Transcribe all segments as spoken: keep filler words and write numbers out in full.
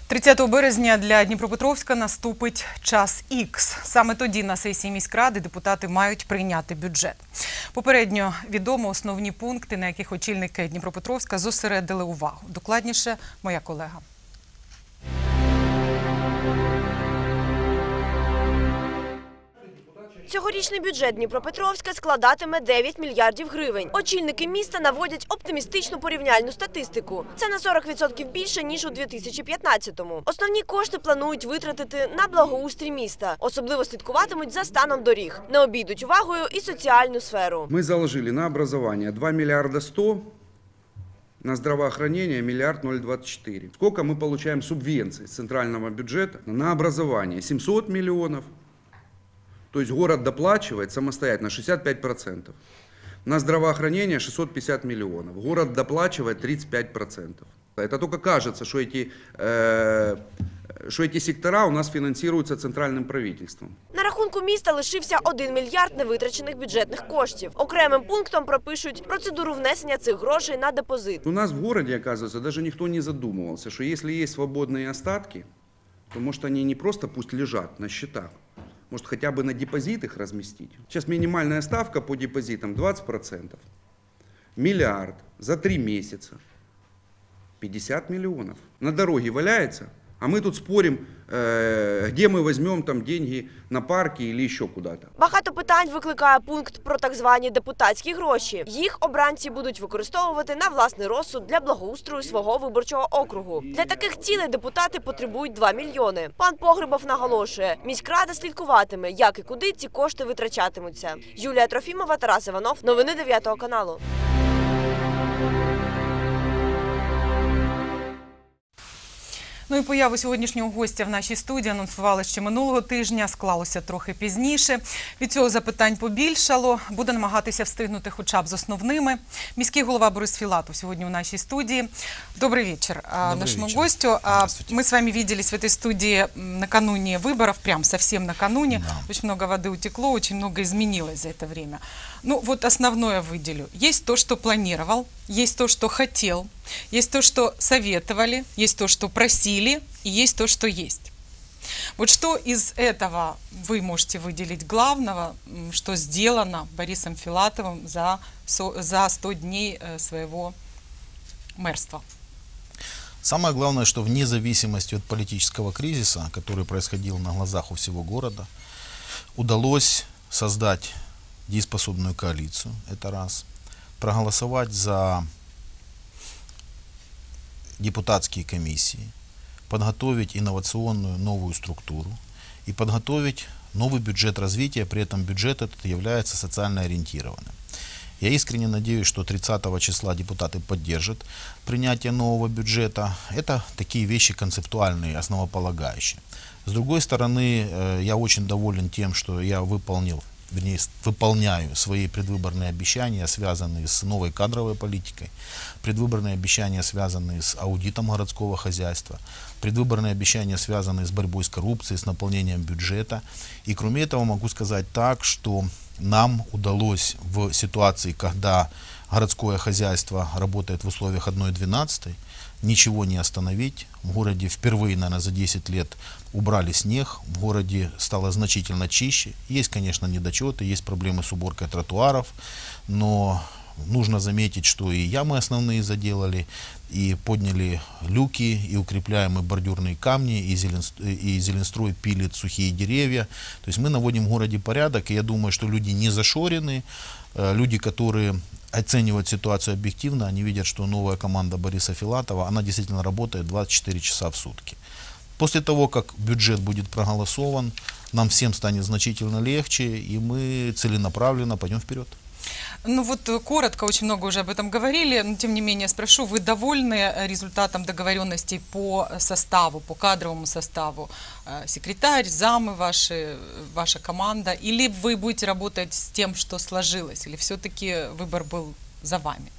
тридцятого березня для Дніпропетровська наступить час ікс. Саме тоді на сесії міськради депутати мають прийняти бюджет. Попередньо відомо основні пункти, на яких очільники Дніпропетровська зосередили увагу. Докладніше моя колега. Цьогорічний бюджет Дніпропетровська складатиме дев'ять мільярдів гривень. Очільники міста наводять оптимістичну порівняльну статистику. Це на сорок відсотків більше, ніж у дві тисячі п'ятнадцятому. Основні кошти планують витратити на благоустрій міста. Особливо слідкуватимуть за станом доріг. Не обійдуть увагою і соціальну сферу. Ми заложили на образование два миллиарда сто, на здравоохранение миллиард ноль двадцать четыре. Сколько мы получаем субвенций с центрального бюджета на образование? семьсот миллионов. То есть город доплачивает самостоятельно шестьдесят пять процентов. На здравоохранение шестьсот пятьдесят миллионов. Город доплачивает тридцать пять процентов. Это только кажется, что эти, э, что эти сектора у нас финансируются центральным правительством. На рахунку міста лишився один мільярд невитрачених бюджетних коштів. Окремим пунктом пропишуть процедуру внесення цих грошей на депозит. У нас в городе, оказывается, даже никто не задумывался, что если есть свободные остатки, то может они не просто пусть лежат на счетах, может, хотя бы на депозит их разместить. Сейчас минимальная ставка по депозитам двадцать процентов. Миллиард за три месяца. пятьдесят миллионов. На дороге валяется, а мы тут спорим, где мы возьмем там деньги на парки или еще куда-то. Багато питань викликає пункт про так звані депутатські гроші. Їх обранці будуть використовувати на власний розсуд для благоустрою свого виборчого округу. Для таких цілей депутати потребують два мільйони. Пан Погребов наголошує, міськрада слідкуватиме, як і куди ці кошти витрачатимуться. Юлія Трофімова, Тарас Іванов. Новини дев'ятого каналу. Ну і появу сьогоднішнього гостя в нашій студії анонсували ще минулого тижня, склалося трохи пізніше. Від цього запитань побільшало, буде намагатися встигнути хоча б з основними. Міський голова Борис Филатов сьогодні у нашій студии. Добрый вечер Добрый нашему вечер. гостю. Мы с вами виделись в этой студии накануне выборов, прям совсем накануне. Да. Очень много воды утекло, очень много изменилось за это время. Ну вот основное выделю. Есть то, что планировал, есть то, что хотел, есть то, что советовали, есть то, что просили, и есть то, что есть. Вот что из этого вы можете выделить главного, что сделано Борисом Филатовым за, за сто дней своего мэрства? Самое главное, что вне зависимости от политического кризиса, который происходил на глазах у всего города, удалось создать дееспособную коалицию, это раз, проголосовать за депутатские комиссии, подготовить инновационную новую структуру и подготовить новый бюджет развития, при этом бюджет этот является социально ориентированным. Я искренне надеюсь, что тридцатого числа депутаты поддержат принятие нового бюджета. Это такие вещи концептуальные, основополагающие. С другой стороны, я очень доволен тем, что я выполнил, вернее, выполняю свои предвыборные обещания, связанные с новой кадровой политикой, предвыборные обещания, связанные с аудитом городского хозяйства, предвыборные обещания, связанные с борьбой с коррупцией, с наполнением бюджета. И кроме этого могу сказать так, что нам удалось в ситуации, когда городское хозяйство работает в условиях одной двенадцатой, ничего не остановить. В городе впервые, наверное, за десять лет убрали снег, в городе стало значительно чище. Есть, конечно, недочеты, есть проблемы с уборкой тротуаров, но нужно заметить, что и ямы основные заделали, и подняли люки, и укрепляемые бордюрные камни, и, зелен, и Зеленстрой пилит сухие деревья. То есть мы наводим в городе порядок, и я думаю, что люди не зашорены, люди, которые оценивают ситуацию объективно, они видят, что новая команда Бориса Филатова, она действительно работает двадцать четыре часа в сутки. После того, как бюджет будет проголосован, нам всем станет значительно легче, и мы целенаправленно пойдем вперед. Ну вот коротко, очень много уже об этом говорили, но тем не менее спрошу, вы довольны результатом договоренностей по составу, по кадровому составу? Секретарь, замы ваши, ваша команда, или вы будете работать с тем, что сложилось, или все-таки выбор был за вами?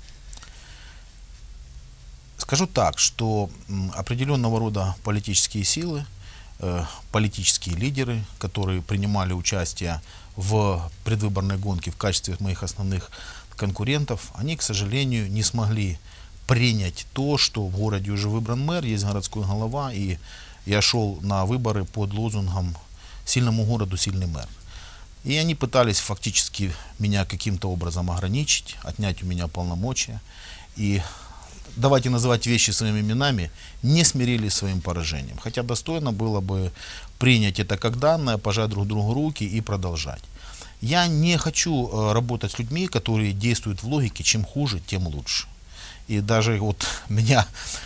Скажу так, что определенного рода политические силы, политические лидеры, которые принимали участие в предвыборной гонке в качестве моих основных конкурентов, они, к сожалению, не смогли принять то, что в городе уже выбран мэр, есть городской голова, и я шел на выборы под лозунгом «Сильному городу сильный мэр». И они пытались фактически меня каким-то образом ограничить, отнять у меня полномочия. И давайте называть вещи своими именами, не смирились своим поражением. Хотя достойно было бы принять это как данное, пожать друг другу руки и продолжать. Я не хочу э, работать с людьми, которые действуют в логике, чем хуже, тем лучше. И даже вот меня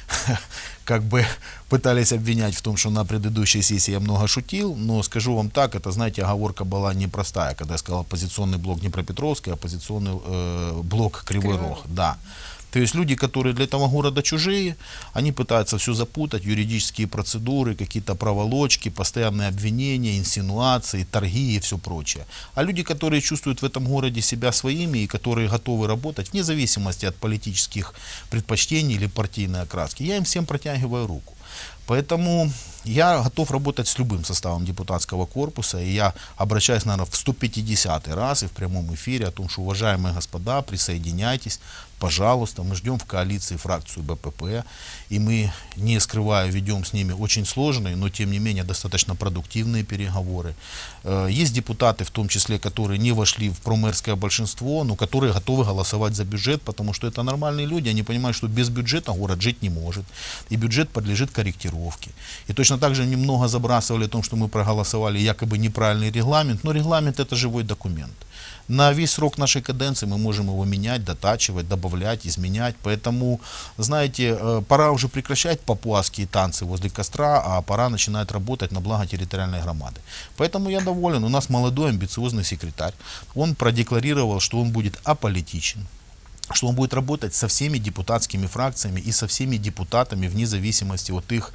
как бы пытались обвинять в том, что на предыдущей сессии я много шутил, но скажу вам так, это, знаете, оговорка была непростая, когда я сказал оппозиционный блок Днепропетровский, оппозиционный э, блок Кривой Рог. Да. То есть люди, которые для этого города чужие, они пытаются все запутать, юридические процедуры, какие-то проволочки, постоянные обвинения, инсинуации, торги и все прочее. А люди, которые чувствуют в этом городе себя своими и которые готовы работать вне зависимости от политических предпочтений или партийной окраски, я им всем протягиваю руку. Поэтому я готов работать с любым составом депутатского корпуса, и я обращаюсь, наверное, в сто пятидесятый раз и в прямом эфире о том, что, уважаемые господа, присоединяйтесь, пожалуйста, мы ждем в коалиции фракцию Бэ Пэ Пэ, и мы, не скрывая, ведем с ними очень сложные, но тем не менее достаточно продуктивные переговоры. Есть депутаты, в том числе, которые не вошли в промэрское большинство, но которые готовы голосовать за бюджет, потому что это нормальные люди, они понимают, что без бюджета город жить не может, и бюджет подлежит корректировке. И точно так же немного забрасывали о том, что мы проголосовали якобы неправильный регламент, но регламент — это живой документ. На весь срок нашей каденции мы можем его менять, дотачивать, добавлять, изменять. Поэтому, знаете, пора уже прекращать папуасские танцы возле костра, а пора начинать работать на благо территориальной громады. Поэтому я доволен. У нас молодой амбициозный секретарь. Он продекларировал, что он будет аполитичен, что он будет работать со всеми депутатскими фракциями и со всеми депутатами вне зависимости от их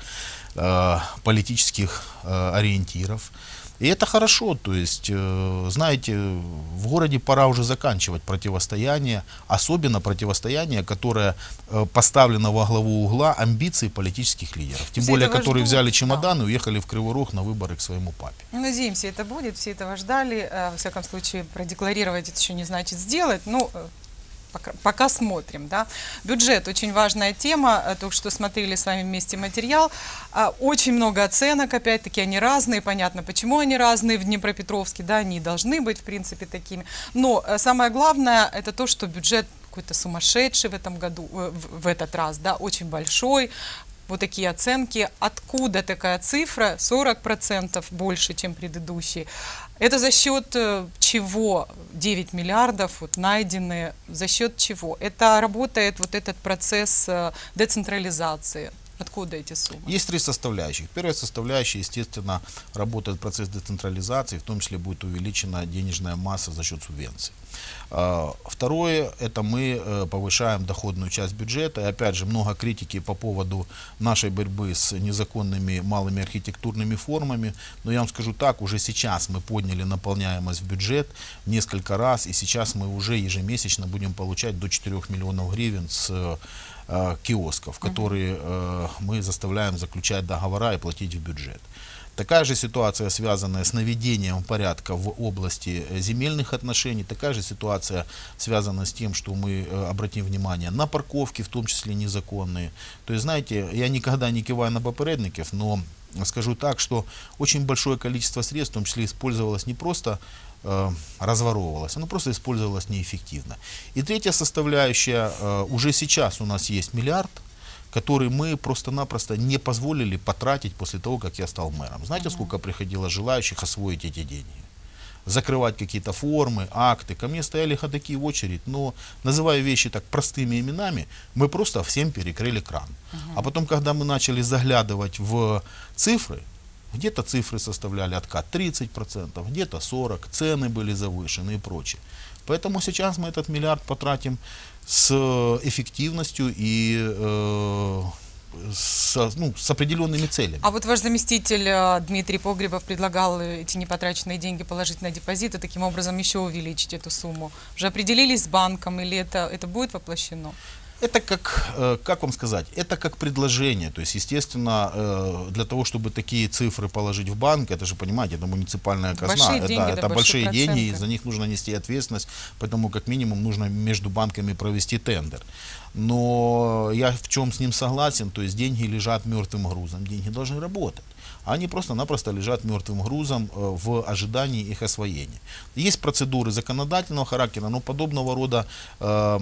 э, политических э, ориентиров. И это хорошо, то есть, э, знаете, в городе пора уже заканчивать противостояние, особенно противостояние, которое э, поставлено во главу угла амбиций политических лидеров. Тем Все более, этого которые ждут, взяли чемодан да. и уехали в Кривой Рог на выборы к своему папе. Надеемся, это будет, все этого ждали. Во всяком случае, продекларировать это еще не значит сделать. Ну, Пока, пока смотрим, да. Бюджет — очень важная тема, только что смотрели с вами вместе материал. Очень много оценок, опять-таки они разные, понятно, почему они разные в Днепропетровске, да, они должны быть, в принципе, такими. Но самое главное — это то, что бюджет какой-то сумасшедший в этом году, в, в этот раз, да, очень большой. Вот такие оценки. Откуда такая цифра? сорок процентов больше, чем предыдущий. Это за счет чего девять миллиардов вот, найдены? За счет чего? Это работает вот этот процесс децентрализации. Откуда эти суммы? Есть три составляющих. Первая составляющая, естественно, работает процесс децентрализации, в том числе будет увеличена денежная масса за счет субвенций. Второе, это мы повышаем доходную часть бюджета. И опять же, много критики по поводу нашей борьбы с незаконными малыми архитектурными формами. Но я вам скажу так, уже сейчас мы подняли наполняемость в бюджет несколько раз, и сейчас мы уже ежемесячно будем получать до четырёх миллионов гривен с киосков, которые э, мы заставляем заключать договора и платить в бюджет. Такая же ситуация, связанная с наведением порядка в области земельных отношений, такая же ситуация, связана с тем, что мы э, обратим внимание на парковки, в том числе незаконные. То есть, знаете, я никогда не киваю на попередников, но скажу так, что очень большое количество средств, в том числе, использовалось не просто э, разворовывалось, оно просто использовалось неэффективно. И третья составляющая, э, уже сейчас у нас есть миллиард, который мы просто-напросто не позволили потратить после того, как я стал мэром. Знаете, сколько приходило желающих освоить эти деньги? Закрывать какие-то формы, акты. Ко мне стояли ходаки в очередь, но, называя вещи так простыми именами, мы просто всем перекрыли кран. Uh-huh. А потом, когда мы начали заглядывать в цифры, где-то цифры составляли откат тридцать процентов, где-то сорок процентов, цены были завышены и прочее. Поэтому сейчас мы этот миллиард потратим с эффективностью и э, с, ну, с определенными целями. А вот ваш заместитель Дмитрий Погребов предлагал эти непотраченные деньги положить на депозит и таким образом еще увеличить эту сумму. Уже определились с банком или это, это будет воплощено? Это как, э, как вам сказать, это как предложение. То есть, естественно, э, для того, чтобы такие цифры положить в банк, это же, понимаете, это муниципальная казна. Большие это, деньги, это да, большие большие деньги, и проценты. за них нужно нести ответственность, поэтому как минимум нужно между банками провести тендер. Но я в чем с ним согласен, то есть деньги лежат мертвым грузом, деньги должны работать. Они просто-напросто лежат мертвым грузом э, в ожидании их освоения. Есть процедуры законодательного характера, но подобного рода э,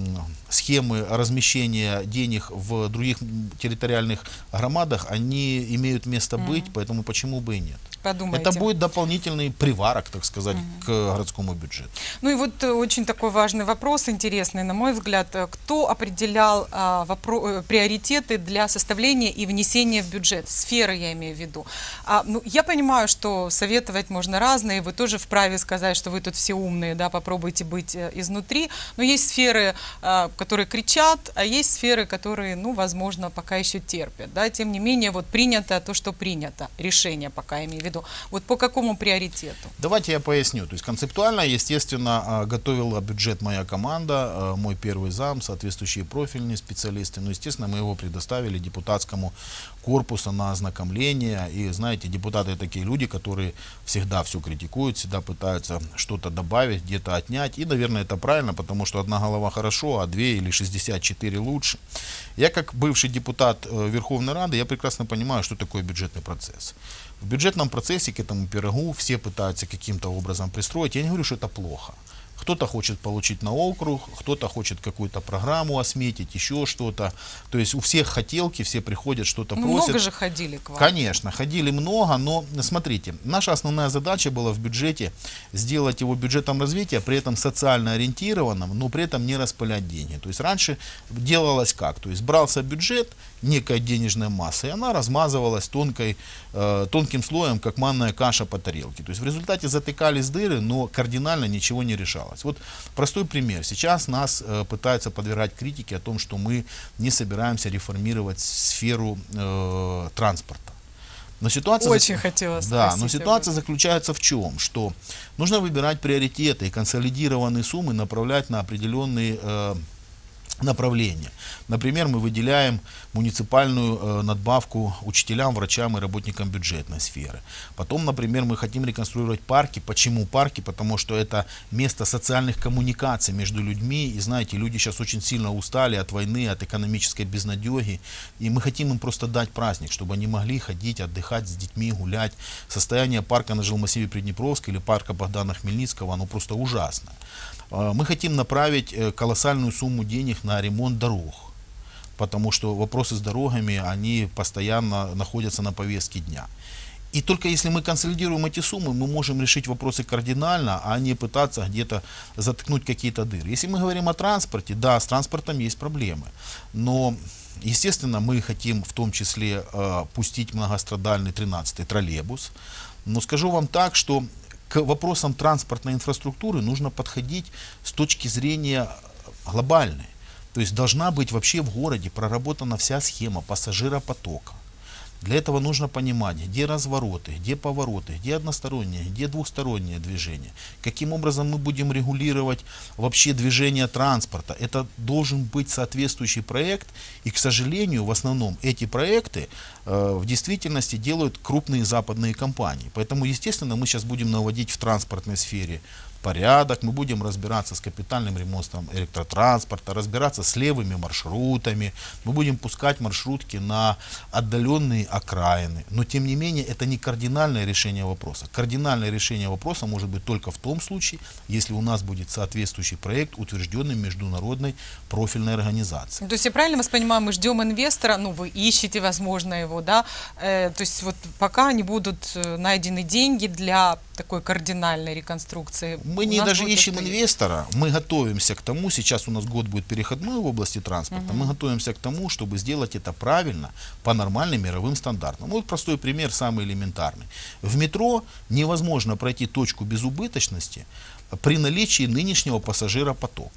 схемы размещения денег в других территориальных громадах, они имеют место быть, mm-hmm. поэтому почему бы и нет. Подумайте. Это будет дополнительный приварок, так сказать, mm-hmm. к городскому бюджету. Ну и вот э, очень такой важный вопрос, интересный, на мой взгляд. Кто определял а, вопро- приоритеты для составления и внесения в бюджет? Сферы, я имею в виду. А, ну, я понимаю, что советовать можно разные, вы тоже вправе сказать, что вы тут все умные, да, попробуйте быть э, изнутри. Но есть сферы, э, которые кричат, а есть сферы, которые, ну, возможно, пока еще терпят. Да? Тем не менее, вот принято то, что принято. Решение пока, я имею в виду. Вот по какому приоритету? Давайте я поясню. То есть концептуально, естественно, готовила бюджет моя команда, мой первый зам, соответствующие профильные специалисты. Но, естественно, мы его предоставили депутатскому корпусу на ознакомление. И, знаете, депутаты такие люди, которые всегда все критикуют, всегда пытаются что-то добавить, где-то отнять. И, наверное, это правильно, потому что одна голова хорошо, а две или шестьдесят четыре лучше. Я, как бывший депутат Верховной Рады, я прекрасно понимаю, что такое бюджетный процесс. В бюджетном процессе к этому пирогу все пытаются каким-то образом пристроить. Я не говорю, что это плохо. Кто-то хочет получить на округ, кто-то хочет какую-то программу осметить, еще что-то. То есть у всех хотелки, все приходят, что-то Ну, просят. много же ходили к вам. Конечно, ходили много, но смотрите, наша основная задача была в бюджете сделать его бюджетом развития, при этом социально ориентированным, но при этом не распылять деньги. То есть раньше делалось как? То есть брался бюджет, некая денежная масса, и она размазывалась тонкой, э, тонким слоем, как манная каша по тарелке. То есть в результате затыкались дыры, но кардинально ничего не решалось. Вот простой пример. Сейчас нас э, пытаются подвергать критике о том, что мы не собираемся реформировать сферу э, транспорта. Но ситуация, Очень зак... хотела да, но спросить ситуация заключается в чем? Что нужно выбирать приоритеты и консолидированные суммы направлять на определенные э, направления. Например, мы выделяем муниципальную э, надбавку учителям, врачам и работникам бюджетной сферы. Потом, например, мы хотим реконструировать парки. Почему парки? Потому что это место социальных коммуникаций между людьми. И знаете, люди сейчас очень сильно устали от войны, от экономической безнадеги. И мы хотим им просто дать праздник, чтобы они могли ходить, отдыхать с детьми, гулять. Состояние парка на жилмассиве Приднепровска или парка Богдана Хмельницкого, оно просто ужасное. Мы хотим направить колоссальную сумму денег на ремонт дорог, потому что вопросы с дорогами, они постоянно находятся на повестке дня. И только если мы консолидируем эти суммы, мы можем решить вопросы кардинально, а не пытаться где-то заткнуть какие-то дыры. Если мы говорим о транспорте, да, с транспортом есть проблемы, но, естественно, мы хотим в том числе э, пустить многострадальный тринадцатый троллейбус. Но скажу вам так, что к вопросам транспортной инфраструктуры нужно подходить с точки зрения глобальной. То есть должна быть вообще в городе проработана вся схема пассажиропотока. Для этого нужно понимать, где развороты, где повороты, где одностороннее, где двухстороннее движение. Каким образом мы будем регулировать вообще движение транспорта. Это должен быть соответствующий проект. И, к сожалению, в основном эти проекты э, в действительности делают крупные западные компании. Поэтому, естественно, мы сейчас будем наводить в транспортной сфере порядок, мы будем разбираться с капитальным ремонтом электротранспорта, разбираться с левыми маршрутами, мы будем пускать маршрутки на отдаленные окраины. Но тем не менее это не кардинальное решение вопроса. Кардинальное решение вопроса может быть только в том случае, если у нас будет соответствующий проект, утвержденный международной профильной организацией. То есть я правильно вас понимаю, мы ждем инвестора, ну вы ищете, возможно, его, да? Э, то есть вот пока не будут найдены деньги для такой кардинальной реконструкции. Мы не даже ищем инвестора, мы готовимся к тому, сейчас у нас год будет переходной в области транспорта, угу. мы готовимся к тому, чтобы сделать это правильно, по нормальным мировым стандартам. Вот простой пример, самый элементарный. В метро невозможно пройти точку безубыточности при наличии нынешнего пассажиропотока.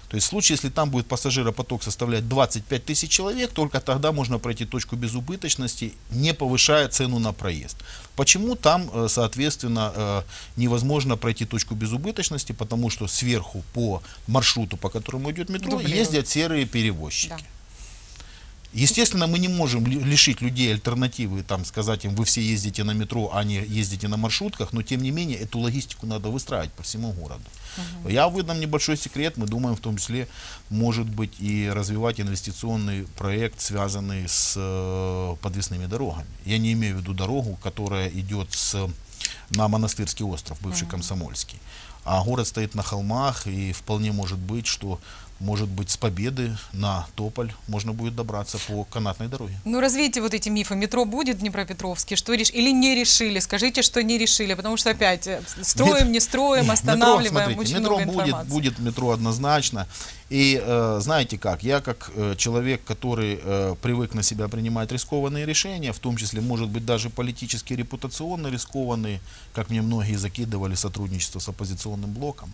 То есть в случае, если там будет пассажиропоток составлять двадцать пять тысяч человек, только тогда можно пройти точку безубыточности, не повышая цену на проезд. Почему там, э, соответственно, э, невозможно пройти точку безубыточности? Потому что сверху по маршруту, по которому идет метро, Дублируют. ездят серые перевозчики. Да. Естественно, мы не можем ли- лишить людей альтернативы, там, сказать им, вы все ездите на метро, а не ездите на маршрутках, но тем не менее эту логистику надо выстраивать по всему городу. Мгм. Я выдам небольшой секрет, мы думаем в том числе, может быть, и развивать инвестиционный проект, связанный с э, подвесными дорогами. Я не имею в виду дорогу, которая идет с, на Монастырский остров, бывший Мгм. Комсомольский. А город стоит на холмах, и вполне может быть, что может быть с Победы на Тополь можно будет добраться по канатной дороге. Ну, развейте вот эти мифы. Метро будет в Днепропетровске, что реш... или не решили? Скажите, что не решили, потому что опять э, строим, не строим, Нет, останавливаем, метро, смотрите, очень метро много будет, информации. будет метро однозначно. И э, знаете как, я как э, человек, который э, привык на себя принимать рискованные решения, в том числе, может быть, даже политически репутационно рискованные, как мне многие закидывали сотрудничество с оппозиционным блоком,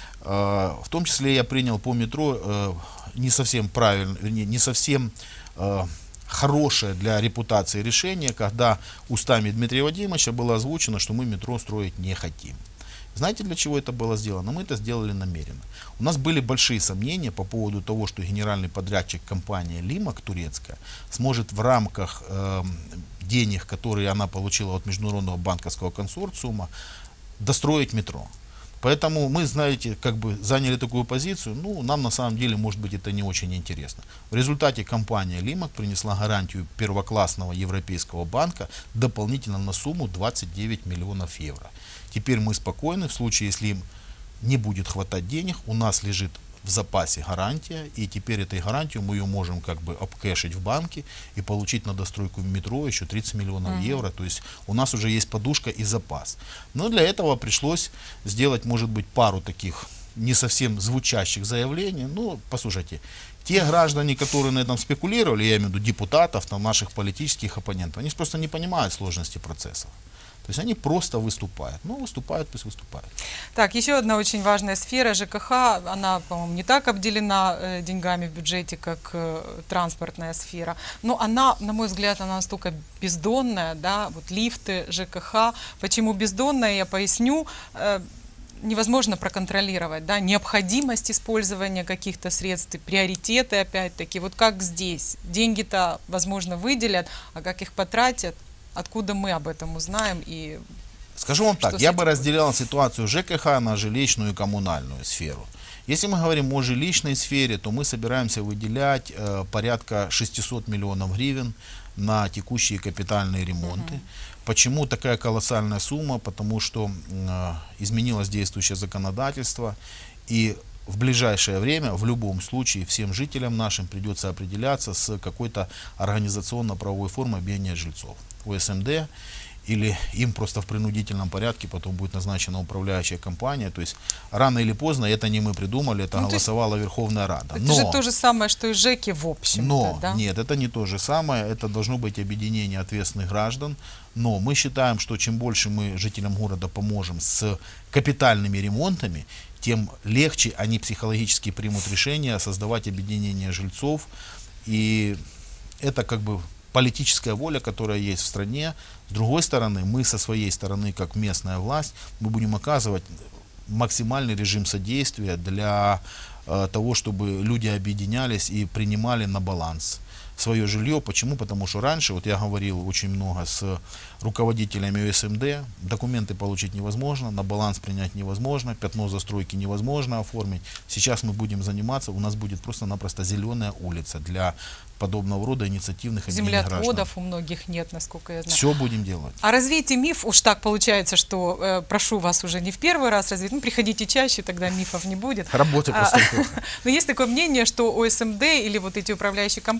э, в том числе я принял по метро э, не совсем правильно, вернее, не совсем э, хорошее для репутации решение, когда устами Дмитрия Вадимовича было озвучено, что мы метро строить не хотим. Знаете, для чего это было сделано? Мы это сделали намеренно. У нас были большие сомнения по поводу того, что генеральный подрядчик компания «Лимак» турецкая сможет в рамках э, денег, которые она получила от Международного банковского консорциума, достроить метро. Поэтому мы, знаете, как бы заняли такую позицию, ну, нам на самом деле, может быть, это не очень интересно. В результате компания «Лимак» принесла гарантию первоклассного европейского банка дополнительно на сумму двадцать девять миллионов евро. Теперь мы спокойны, в случае, если им не будет хватать денег, у нас лежит в запасе гарантия, и теперь этой гарантию мы ее можем как бы обкэшить в банке и получить на достройку метро еще тридцать миллионов Мгм. евро. То есть у нас уже есть подушка и запас. Но для этого пришлось сделать, может быть, пару таких не совсем звучащих заявлений. Ну, послушайте, те граждане, которые на этом спекулировали, я имею в виду депутатов, там, наших политических оппонентов, они просто не понимают сложности процессов. То есть они просто выступают. Ну, выступают, пусть выступают. Так, еще одна очень важная сфера ЖКХ, она, по-моему, не так обделена э, деньгами в бюджете, как э, транспортная сфера, но она, на мой взгляд, она настолько бездонная, да, вот лифты, ЖКХ. Почему бездонная, я поясню. Э, невозможно проконтролировать, да, необходимость использования каких-то средств, и приоритеты, опять-таки, вот как здесь. Деньги-то, возможно, выделят, а как их потратят, откуда мы об этом узнаем и Скажу вам Что так, с я этим бы будет? разделял ситуацию ЖКХ на жилищную и коммунальную сферу. Если мы говорим о жилищной сфере, то мы собираемся выделять э, порядка шестисот миллионов гривен на текущие капитальные ремонты. Мгм. Почему такая колоссальная сумма? Потому что э, изменилось действующее законодательство, и в ближайшее время, в любом случае, всем жителям нашим придется определяться с какой-то организационно-правовой формой объединения жильцов. О С М Д, или им просто в принудительном порядке потом будет назначена управляющая компания. То есть рано или поздно, это не мы придумали, это Ну, то есть голосовала Верховная Рада. это же то же самое, что и ЖЭКи в общем-то, Но, да? нет, это не то же самое, это должно быть объединение ответственных граждан, но мы считаем, что чем больше мы жителям города поможем с капитальными ремонтами, тем легче они психологически примут решение создавать объединение жильцов, и это как бы политическая воля, которая есть в стране. С другой стороны, мы со своей стороны, как местная власть, мы будем оказывать максимальный режим содействия для э, того, чтобы люди объединялись и принимали на баланс свое жилье. Почему? Потому что раньше, вот я говорил очень много с руководителями О С М Д, документы получить невозможно, на баланс принять невозможно, пятно застройки невозможно оформить. Сейчас мы будем заниматься, у нас будет просто-напросто зеленая улица для подобного рода инициативных объединений граждан. Землеотводов у многих нет, насколько я знаю. Все будем делать. А развейте миф, уж так получается, что э, прошу вас уже не в первый раз развить, ну приходите чаще, тогда мифов не будет. Работы А, просто плохо. Но есть такое мнение, что О С М Д или вот эти управляющие компании, они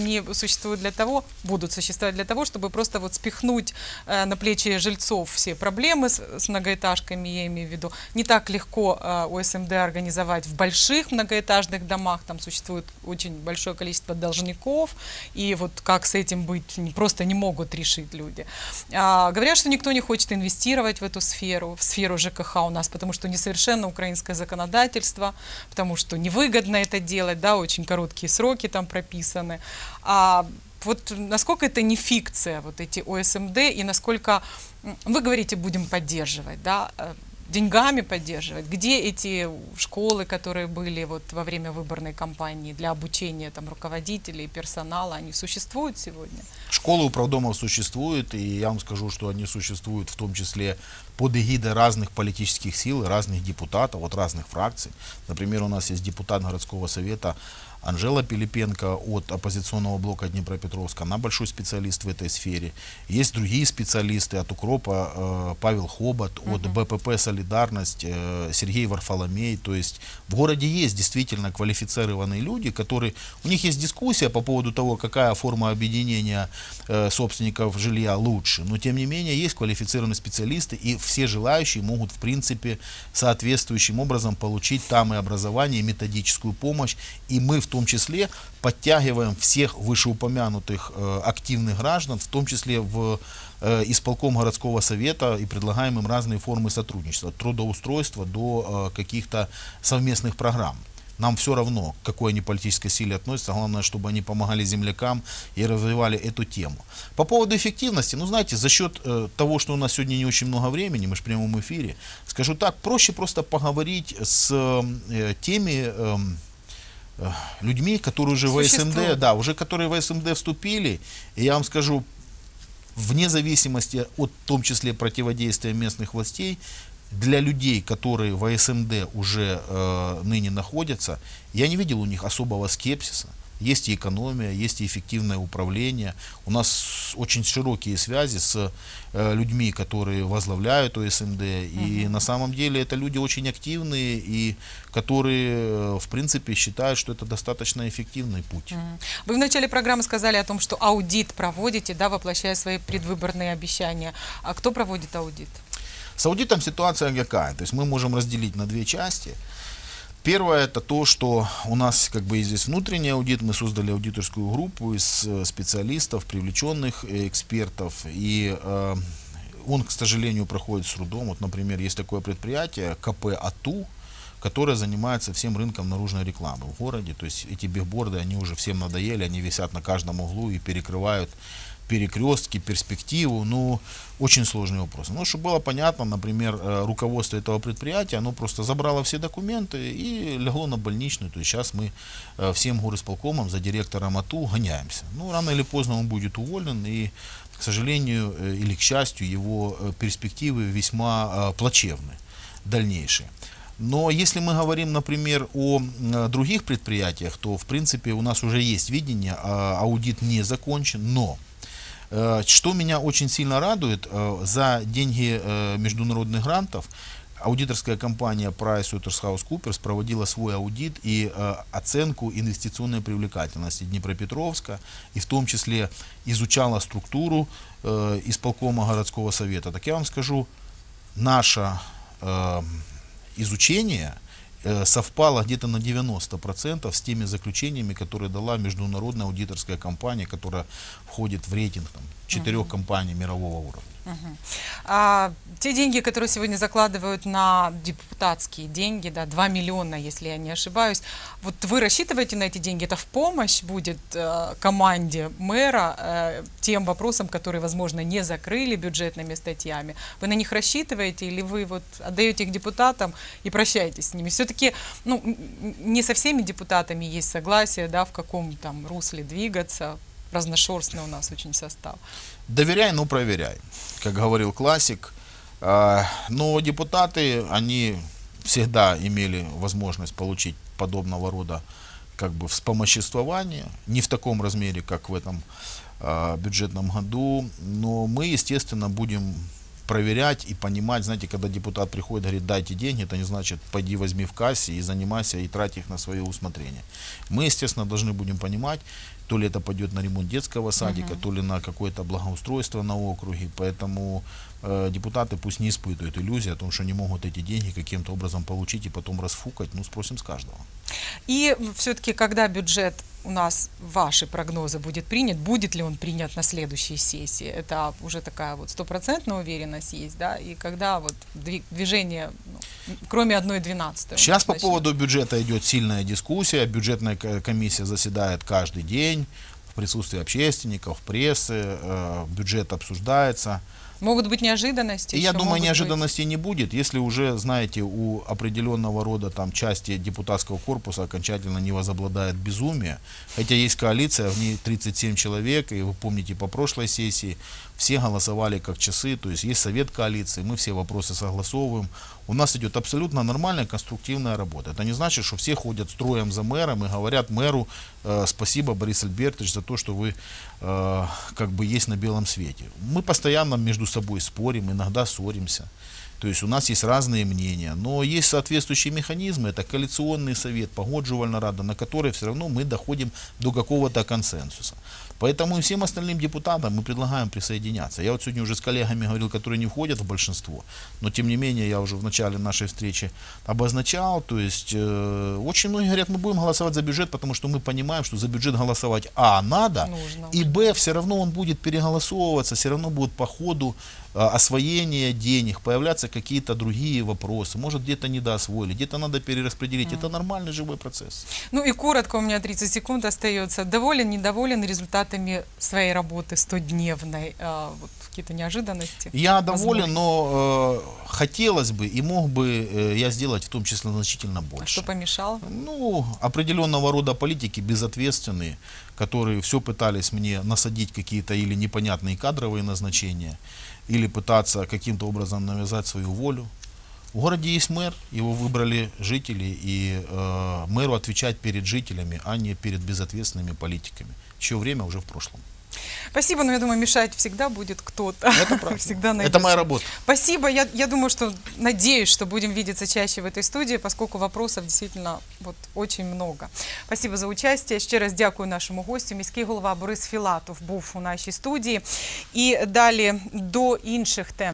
они существуют для того, будут существовать для того, чтобы просто вот спихнуть э, на плечи жильцов все проблемы с, с многоэтажками, я имею в виду. Не так легко э, О С М Д организовать в больших многоэтажных домах, там существует очень большое количество должников, и вот как с этим быть, не- просто не могут решить люди. А, говорят, что никто не хочет инвестировать в эту сферу, в сферу Ж К Х у нас, потому что несовершенно украинское законодательство, потому что невыгодно это делать, да, очень короткие сроки там прописаны. А вот насколько это не фикция, вот эти О С М Д, и насколько, м, вы говорите, будем поддерживать, да, э, деньгами поддерживать, где эти школы, которые были вот во время выборной кампании для обучения там руководителей, персонала, они существуют сегодня? Школы управдомов существуют, и я вам скажу, что они существуют в том числе под эгидой разных политических сил, разных депутатов, от разных фракций. Например, у нас есть депутат городского совета Анжела Пилипенко от оппозиционного блока Днепропетровска, она большой специалист в этой сфере. Есть другие специалисты от укропа, э, Павел Хобот, от Б П П «Солидарность», э, Сергей Варфоломей. То есть в городе есть действительно квалифицированные люди, которые, у них есть дискуссия по поводу того, какая форма объединения э, собственников жилья лучше. Но тем не менее есть квалифицированные специалисты, и все желающие могут в принципе соответствующим образом получить там и образование, и методическую помощь. И мы в том числе подтягиваем всех вышеупомянутых э, активных граждан, в том числе в э, исполком городского совета, и предлагаем им разные формы сотрудничества, от трудоустройства до э, каких-то совместных программ. Нам все равно, к какой они политической силе относятся, главное, чтобы они помогали землякам и развивали эту тему. По поводу эффективности, ну знаете, за счет э, того, что у нас сегодня не очень много времени, мы же в прямом эфире, скажу так, проще просто поговорить с э, теми э, э, людьми, которые уже в О С М Д, да, уже которые в О С М Д вступили, и я вам скажу, вне зависимости от, в том числе, противодействия местных властей, для людей, которые в О С М Д уже э, ныне находятся, я не видел у них особого скепсиса. Есть и экономия, есть и эффективное управление. У нас очень широкие связи с э, людьми, которые возглавляют О С М Д. И Мгм. на самом деле это люди очень активные и которые, э, в принципе, считают, что это достаточно эффективный путь. Мгм. Вы в начале программы сказали о том, что аудит проводите, да, воплощая свои предвыборные обещания. А кто проводит аудит? С аудитом ситуация какая? То есть мы можем разделить на две части. Первое это то, что у нас как бы есть здесь внутренний аудит. Мы создали аудиторскую группу из э, специалистов, привлеченных э, экспертов. И э, он, к сожалению, проходит с трудом. Вот, например, есть такое предприятие К П АТУ, которое занимается всем рынком наружной рекламы в городе. То есть эти бигборды, они уже всем надоели, они висят на каждом углу и перекрывают перекрестки, перспективу, ну, очень сложный вопрос. Ну, чтобы было понятно, например, э, руководство этого предприятия, оно просто забрало все документы и легло на больничную. То есть сейчас мы э, всем горисполкомом за директором АТУ гоняемся. Ну, рано или поздно он будет уволен, и, к сожалению э, или к счастью, его э, перспективы весьма э, плачевны, дальнейшие. Но если мы говорим, например, о э, других предприятиях, то, в принципе, у нас уже есть видение, а аудит не закончен, но э, что меня очень сильно радует, э, за деньги э, международных грантов аудиторская компания PricewaterhouseCoopers проводила свой аудит и э, оценку инвестиционной привлекательности Днепропетровска, и в том числе изучала структуру э, исполкома городского совета. Так я вам скажу, наша э, изучение э, совпало где-то на девяносто процентов с теми заключениями, которые дала международная аудиторская компания, которая входит в рейтинг там, четырех Мгм. компаний мирового уровня. Мгм. А, те деньги, которые сегодня закладывают на депутатские деньги, да, два миллиона, если я не ошибаюсь, вот вы рассчитываете на эти деньги? Это в помощь будет э, команде мэра э, тем вопросам, которые, возможно, не закрыли бюджетными статьями? Вы на них рассчитываете или вы вот отдаете их депутатам и прощаетесь с ними? Все-таки, ну, м- м- не со всеми депутатами есть согласие, да, в каком там русле двигаться. Разношерстный у нас очень состав. Доверяй, но проверяй, как говорил классик. А, Но депутаты, они всегда имели возможность получить подобного рода как бы вспомоществование, не в таком размере, как в этом а, бюджетном году, но мы, естественно, будем проверять и понимать, знаете, когда депутат приходит, говорит, дайте деньги, это не значит, пойди возьми в кассе и занимайся и трать их на свое усмотрение. Мы, естественно, должны будем понимать, то ли это пойдет на ремонт детского садика, uh-huh. то ли на какое-то благоустройство на округе, поэтому э, депутаты пусть не испытывают иллюзии о том, что не могут эти деньги каким-то образом получить и потом расфукать, ну, спросим с каждого. И все-таки, когда бюджет у нас, ваши прогнозы, будет принят, будет ли он принят на следующей сессии? Это уже такая вот стопроцентная уверенность есть, да? И когда вот движение, ну, кроме одной двенадцатой. Сейчас по поводу бюджета идет сильная дискуссия, бюджетная комиссия заседает каждый день в присутствии общественников, прессы, бюджет обсуждается. Могут быть неожиданности? И я думаю, неожиданностей быть... не будет, если уже, знаете, у определенного рода там части депутатского корпуса окончательно не возобладает безумие. Хотя есть коалиция, в ней тридцать семь человек, и вы помните по прошлой сессии, все голосовали как часы, то есть есть совет коалиции, мы все вопросы согласовываем. У нас идет абсолютно нормальная конструктивная работа. Это не значит, что все ходят строем за мэром и говорят мэру э, спасибо, Борис Альбертович, за то, что вы э, как бы есть на белом свете. Мы постоянно между собой спорим, иногда ссоримся. То есть у нас есть разные мнения, но есть соответствующие механизмы, это коалиционный совет, погоджувальная рада, на которой все равно мы доходим до какого-то консенсуса. Поэтому и всем остальным депутатам мы предлагаем присоединяться. Я вот сегодня уже с коллегами говорил, которые не входят в большинство, но тем не менее я уже в начале нашей встречи обозначал, то есть э, очень многие говорят, мы будем голосовать за бюджет, потому что мы понимаем, что за бюджет голосовать а надо, нужно. И б все равно он будет переголосовываться, все равно будут по ходу э, освоения денег, появляться какие-то другие вопросы, может где-то недоосвоили, где-то надо перераспределить, mm. это нормальный живой процесс. Ну и коротко, у меня тридцать секунд остается. Доволен, недоволен результатами своей работы стодневной? Э, вот какие-то неожиданности? Я доволен, но э, хотелось бы и мог бы э, я сделать в том числе значительно больше. А что помешало? Ну, определенного рода политики безответственные, которые все пытались мне насадить какие-то или непонятные кадровые назначения, или пытаться каким-то образом навязать свою волю. В городе есть мэр, его выбрали жители, и э, мэру отвечать перед жителями, а не перед безответственными политиками, чье время уже в прошлом. Спасибо, но я думаю, мешать всегда будет кто-то. Это правда. Всегда это моя работа. Спасибо. Я, я думаю, что, надеюсь, что будем видеться чаще в этой студии, поскольку вопросов действительно вот, очень много. Спасибо за участие. Ще раз дякую нашому гостю. Міський голова Борис Філатов був у нашій студії. І далі до інших тем.